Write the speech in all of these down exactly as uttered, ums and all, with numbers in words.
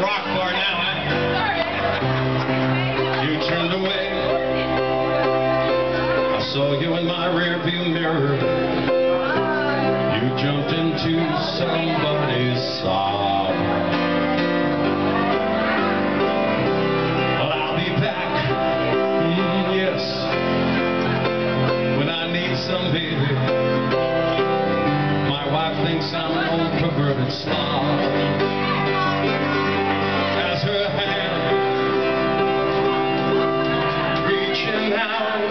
rock bar now, huh? You turned away. I saw you in my rearview mirror. You jumped into somebody's sob. Well, I'll be back, mm, yes, when I need some baby. My wife thinks I'm an old perverted slob. As her hand reaching out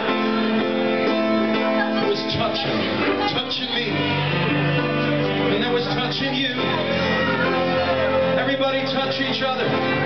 was touching, touching me, and there was touching you. Everybody touch each other.